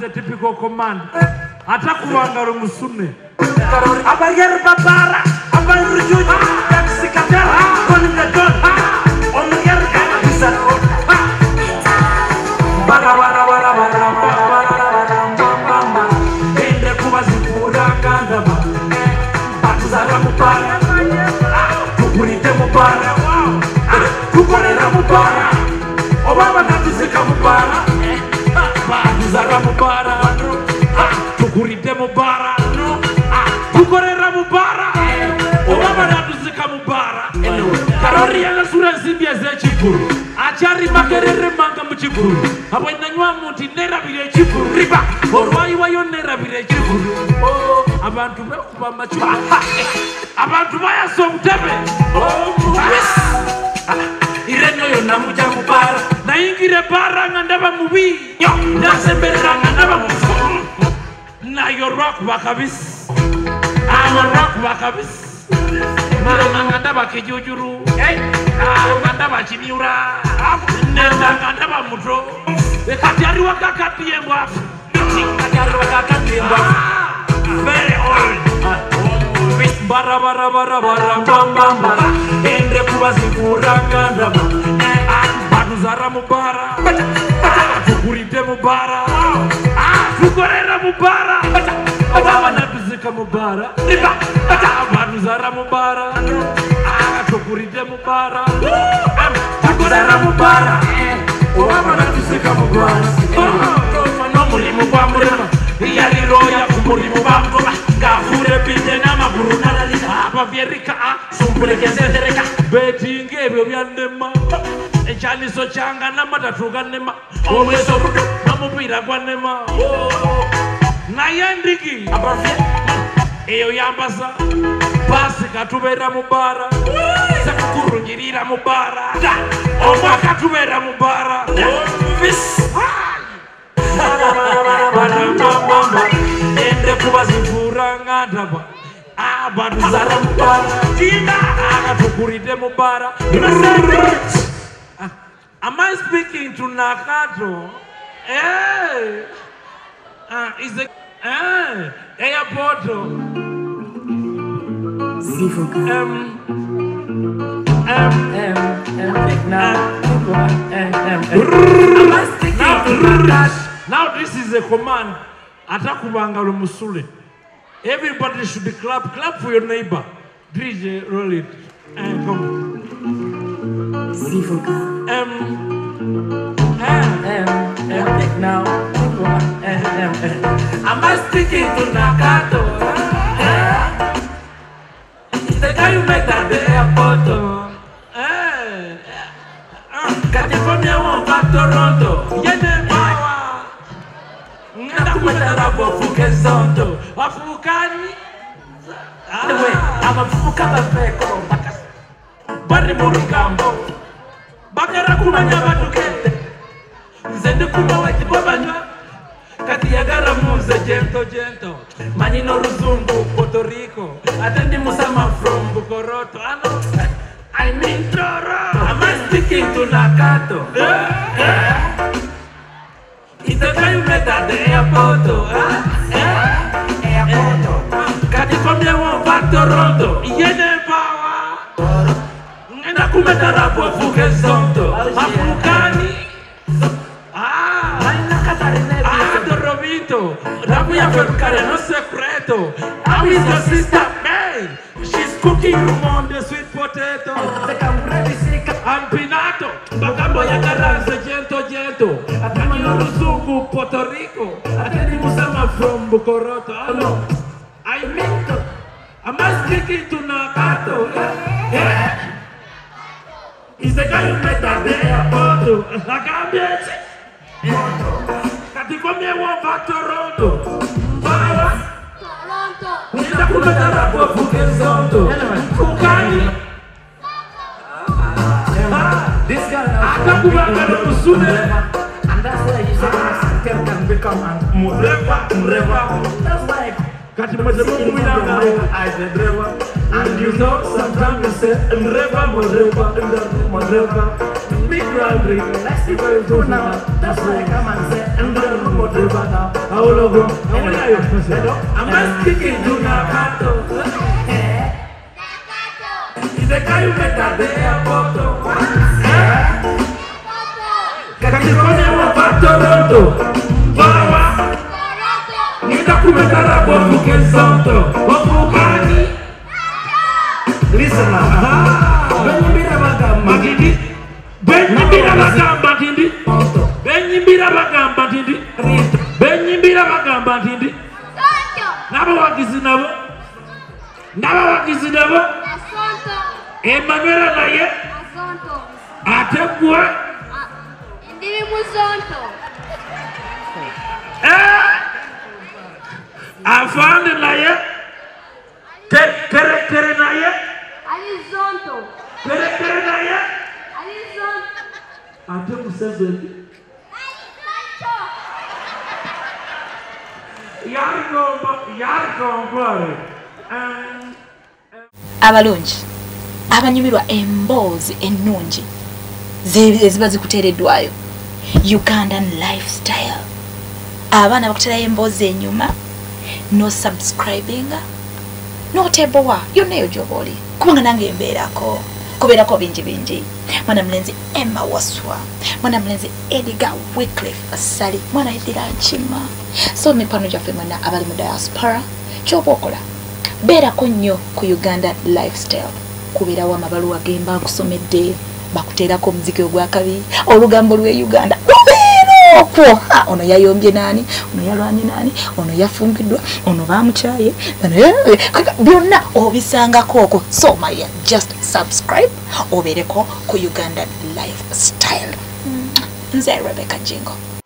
a typical command. Atakubangaro Musune. Abayer Babara, Abayer Juju, Mexican, calling the gun. On the air, Obama natuzika mubara baduzara mubara tukurite mubara tukorera mubara Obama natuzika mubara karori yana sura zimbia za chikuru achari makerere manga mchikuru abo inanywa muti nera bire chikuru riba orwayi wayo nera bire chikuru abantu bakubamba chikuru abantu bayaso mutebe Irenyo yona muja mubara na ingire bara ngandaba mubi yo nasemberera ngandaba mufu na yo rock bakabis rock bakabis na ngandaba kijujuru ngandaba chimiura nenda ngandaba mutro ekati ari wakakati yembwa kati ari wakakati yembwa very old bara bara bara bara bamba endre kubazikura ngandaba baduzara mubara tukurite mubara tukorera mubara Obama natuzika mubara baduzara mubara tukurite mubara tukorera mubara Obama natuzika mubara no mulimo kwa murema yaliroya kumurimu bangoba ngafure binde namaguru nalaliza abavierika sumpulekezereka betinge ebyo byandema ekyaliso kyanga namatatuga nema omweso rudo namupira gwa nema naye ndiki abavye eyo yambasa pasi katubera mubara sekukurungirira mubara omwaka tubera mubara ende kubazivura ngandaba baduzara mubara tina akatukurite mubara am I speaking to Nakato? Is the airport now this is a command. Atakubangalo musule. Everybody should clap. Clap for your neighbor. DJ, roll it. Come. Now. Am I speaking to Nakato? The guy you met at the airport. California won't back Toronto. Yene Bawa. Nakumetara Bofuke Zonto. Afukani. I'm a Fukaba Feko. Barry Murugambo. Bakara Kumanya Batukete. Zende Kumawa Kibabanya. Katiagara Muze Gento. Manino Ruzumbu, Puerto Rico. Atendi Musama from Bukoroto. I mean Toro. Am I speaking to Nakato? It's the guy you met at the airport. California won't back Toronto. Yene Power. Nakumetara Bofuke Zonto. Afukani. Dorobito. Rabia Fercare, no secreto. How is your sister? Man, she's cooking on the sweet potato. And pinato. Bagambo Yagaraze, gento. Atamino Ruzungu, Puerto Rico. Ateni Musama from Bukoroto. I mean, am I speaking to Nakato? He's the guy you met at the airport. Agambie. Katikomye won't Toronto. Nenda kumetara Bofuke Zonto. Fukani. This guy Akakubangalo musule. And that's why you say Master can become a Mureva. That's like I said Mureva. And you know sometimes you say Mureva. Big rally. Let's see what you do now. That's why I come and say I'm speaking to Nakato. The guy who met at the airport. California wa Toronto. Bawa. Nitakumetara kwa Mukesonto. Wapukani. Listen now. Benyimbira bagamba tindi. Benyimbira bagamba tindi. Benyimbira bagamba tindi. Benyimbira bagamba tindi. Nabawagizi nabo. Nabawagizi nabo. Emmanuel naye. Ategwa. Ndiri muzonto. Afande naye. Tere naye. Alizonto. Tere naye. Alizonto. Ate museveni. Yarigomba. Abalungi. Abanyumirwa emboozi ennungi ziba zikuteereddwayo Ugandan lifestyle. Abaana bakuterayo emboozi enyuma no subscribinga no tebowa yonna eyo gy'oba oli kubanga nange kubeerako bingi mwana mulenzi Emma Waswa, mwana mulenzi Edgar Wycliffe Asali, mwana Edira Nchima. So mipano gyaffe mwena abali mu diaspora ky'oba okola beerako nnyo ku Uganda lifestyle. Kubeerawo amabaluwa gemba nkusomedde bakuteerako omuziki ogwakabi olugambo lwe Uganda okwo ono yayombye nani, ono yalwanye nani, ono yafungiddwa, ono bamukyaye, byonna obisangako okwo. So my just subscribe obeereko ku Uganda lifestyle. Nze Rebecca Jingo.